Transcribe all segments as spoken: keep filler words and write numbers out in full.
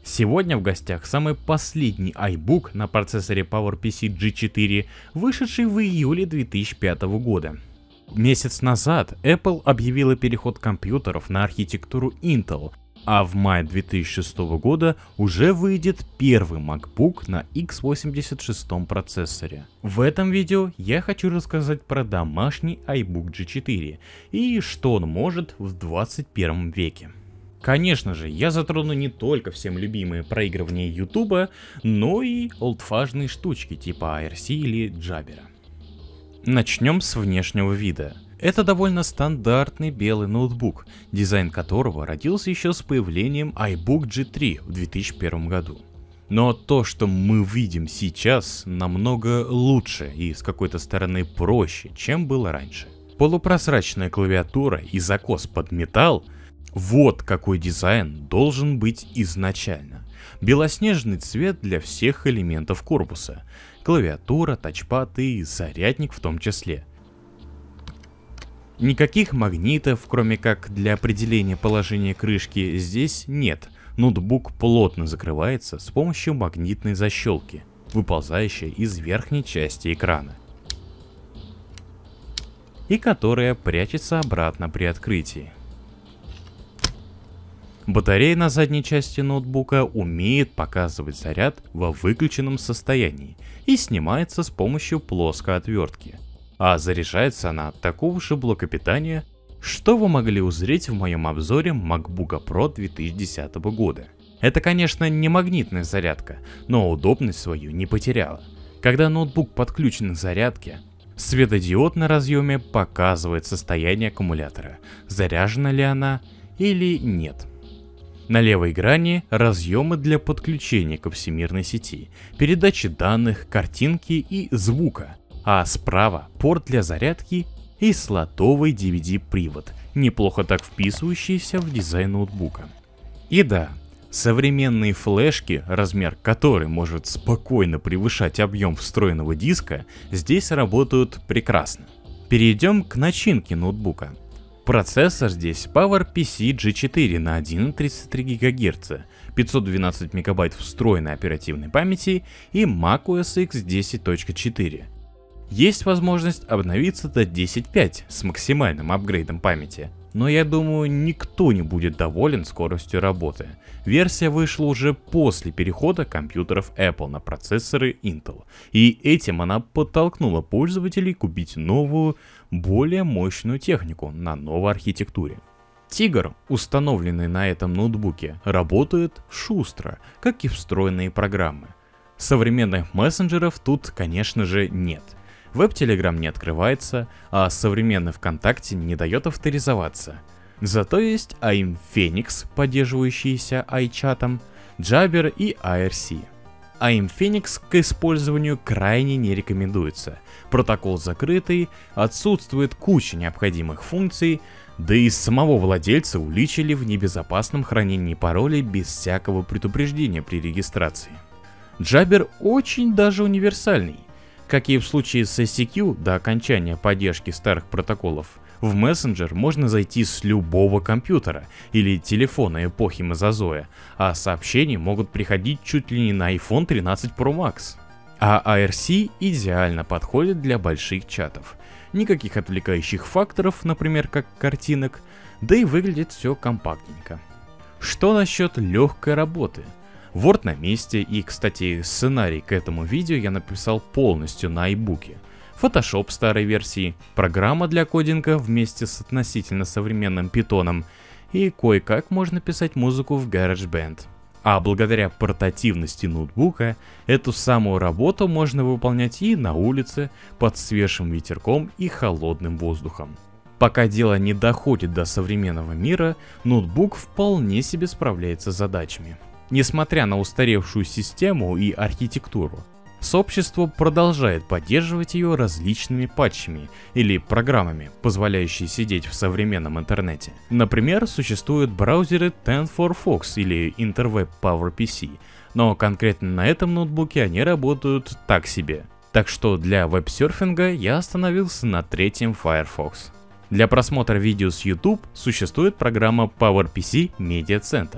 Сегодня в гостях самый последний iBook на процессоре PowerPC джи четыре, вышедший в июле две тысячи пятого года. Месяц назад Apple объявила переход компьютеров на архитектуру Intel, а в мае две тысячи шестого года уже выйдет первый MacBook на икс восемьдесят шесть процессоре. В этом видео я хочу рассказать про домашний iBook джи четыре и что он может в двадцать первом веке. Конечно же, я затрону не только всем любимые проигрывания YouTube, но и олдфажные штучки типа эй ар си или Jabber. Начнем с внешнего вида. Это довольно стандартный белый ноутбук, дизайн которого родился еще с появлением iBook джи три в две тысячи первом году. Но то, что мы видим сейчас, намного лучше и с какой-то стороны проще, чем было раньше. Полупрозрачная клавиатура и закос под металл — вот какой дизайн должен быть изначально. Белоснежный цвет для всех элементов корпуса. Клавиатура, тачпад и зарядник в том числе. Никаких магнитов, кроме как для определения положения крышки, здесь нет. Ноутбук плотно закрывается с помощью магнитной защелки, выползающей из верхней части экрана, и которая прячется обратно при открытии. Батарея на задней части ноутбука умеет показывать заряд во выключенном состоянии и снимается с помощью плоской отвертки. А заряжается она от такого же блока питания, что вы могли узреть в моем обзоре MacBook Pro две тысячи десятого года. Это, конечно, не магнитная зарядка, но удобность свою не потеряла. Когда ноутбук подключен к зарядке, светодиод на разъеме показывает состояние аккумулятора, заряжена ли она или нет. На левой грани разъемы для подключения ко всемирной сети, передачи данных, картинки и звука, а справа порт для зарядки и слотовый ди ви ди-привод, неплохо так вписывающийся в дизайн ноутбука. И да, современные флешки, размер которой может спокойно превышать объем встроенного диска, здесь работают прекрасно. Перейдем к начинке ноутбука. Процессор здесь PowerPC джи четыре на один и тридцать три гигагерца, пятьсот двенадцать мегабайт встроенной оперативной памяти и macOS икс десять точка четыре. Есть возможность обновиться до десять точка пять с максимальным апгрейдом памяти, но я думаю, никто не будет доволен скоростью работы. Версия вышла уже после перехода компьютеров Apple на процессоры Intel, и этим она подтолкнула пользователей купить новую, более мощную технику на новой архитектуре. Tiger, установленный на этом ноутбуке, работает шустро, как и встроенные программы. Современных мессенджеров тут, конечно же, нет. Веб-телеграм не открывается, а современный ВКонтакте не дает авторизоваться. Зато есть эй эм Phoenix, поддерживающийся iChat'ом, Jabber и эй ар си. эй эм Phoenix к использованию крайне не рекомендуется. Протокол закрытый, отсутствует куча необходимых функций, да и самого владельца уличили в небезопасном хранении паролей без всякого предупреждения при регистрации. Jabber очень даже универсальный. Как и в случае с эс си кью, до окончания поддержки старых протоколов, в мессенджер можно зайти с любого компьютера или телефона эпохи Мезозоя, а сообщения могут приходить чуть ли не на iPhone тринадцать про макс. А эй ар си идеально подходит для больших чатов. Никаких отвлекающих факторов, например, как картинок, да и выглядит все компактненько. Что насчет легкой работы? Word на месте, и, кстати, сценарий к этому видео я написал полностью на iBook'е. Photoshop старой версии, программа для кодинга вместе с относительно современным Python'ом, и кое-как можно писать музыку в GarageBand. А благодаря портативности ноутбука, эту самую работу можно выполнять и на улице, под свежим ветерком и холодным воздухом. Пока дело не доходит до современного мира, ноутбук вполне себе справляется с задачами. Несмотря на устаревшую систему и архитектуру, сообщество продолжает поддерживать ее различными патчами или программами, позволяющими сидеть в современном интернете. Например, существуют браузеры тен фор фокс или Interweb PowerPC, но конкретно на этом ноутбуке они работают так себе. Так что для веб-серфинга я остановился на третьем Firefox. Для просмотра видео с YouTube существует программа PowerPC Media Center,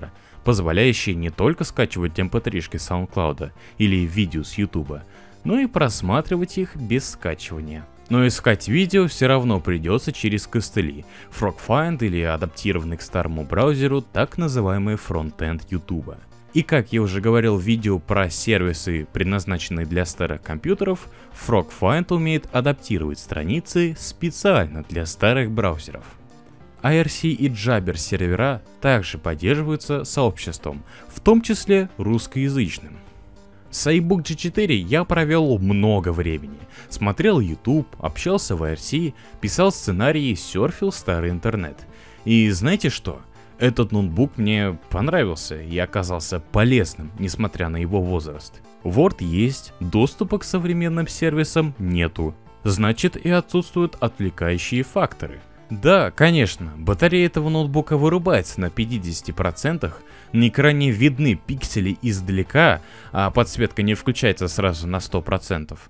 позволяющий не только скачивать эм пэ три-шки с SoundCloud или видео с YouTube, но и просматривать их без скачивания. Но искать видео все равно придется через костыли, FrogFind или адаптированный к старому браузеру так называемый фронтенд YouTube. И как я уже говорил в видео про сервисы, предназначенные для старых компьютеров, FrogFind умеет адаптировать страницы специально для старых браузеров. ай ар си и Jabber сервера также поддерживаются сообществом, в том числе русскоязычным. С iBook джи четыре я провел много времени, смотрел YouTube, общался в ай ар си, писал сценарии, серфил старый интернет. И знаете что? Этот ноутбук мне понравился и оказался полезным, несмотря на его возраст. Word есть, доступа к современным сервисам нету, значит и отсутствуют отвлекающие факторы. Да, конечно, батарея этого ноутбука вырубается на пятидесяти процентах, на экране видны пиксели издалека, а подсветка не включается сразу на сто процентов.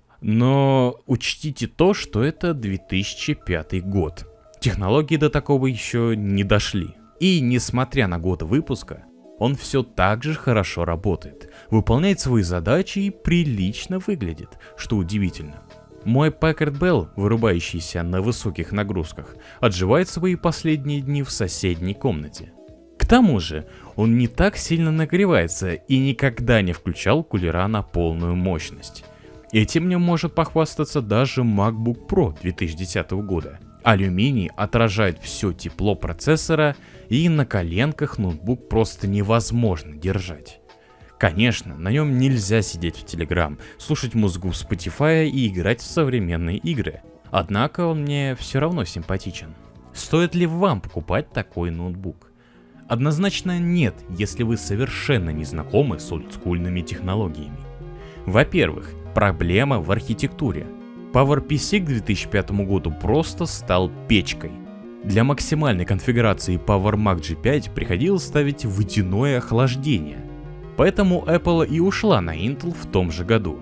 Но учтите то, что это две тысячи пятый год. Технологии до такого еще не дошли. И несмотря на год выпуска, он все так же хорошо работает, выполняет свои задачи и прилично выглядит, что удивительно. Мой Packard Bell, вырубающийся на высоких нагрузках, отживает свои последние дни в соседней комнате. К тому же, он не так сильно нагревается и никогда не включал кулера на полную мощность. Этим мне может похвастаться даже MacBook Pro две тысячи десятого года. Алюминий отражает все тепло процессора, и на коленках ноутбук просто невозможно держать. Конечно, на нем нельзя сидеть в Telegram, слушать музыку в Spotify и играть в современные игры. Однако он мне все равно симпатичен. Стоит ли вам покупать такой ноутбук? Однозначно нет, если вы совершенно не знакомы с олдскульными технологиями. Во-первых, проблема в архитектуре. PowerPC к две тысячи пятому году просто стал печкой. Для максимальной конфигурации PowerMac джи пять приходилось ставить водяное охлаждение. Поэтому Apple и ушла на Intel в том же году.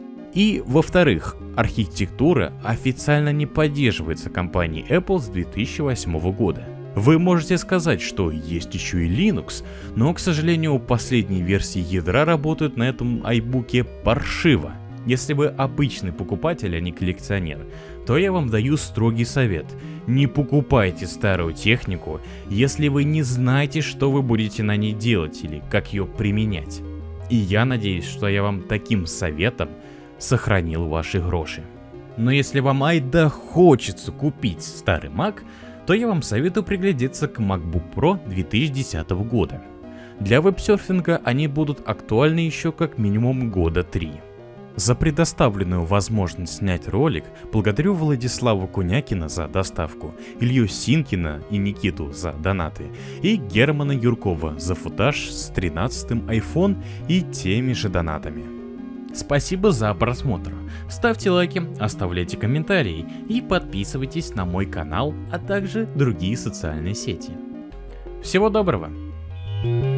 И, во-вторых, архитектура официально не поддерживается компанией Apple с две тысячи восьмого года. Вы можете сказать, что есть еще и Linux, но, к сожалению, последние версии ядра работают на этом айбуке паршиво. Если вы обычный покупатель, а не коллекционер, то я вам даю строгий совет. Не покупайте старую технику, если вы не знаете, что вы будете на ней делать или как ее применять. И я надеюсь, что я вам таким советом сохранил ваши гроши. Но если вам айда хочется купить старый Mac, то я вам советую приглядеться к MacBook Pro две тысячи десятого года. Для веб-серфинга они будут актуальны еще как минимум года три. За предоставленную возможность снять ролик благодарю Владиславу Кунякина за доставку, Илью Синкина и Никиту за донаты, и Германа Юркова за футаж с тринадцатым iPhone и теми же донатами. Спасибо за просмотр, ставьте лайки, оставляйте комментарии и подписывайтесь на мой канал, а также другие социальные сети. Всего доброго!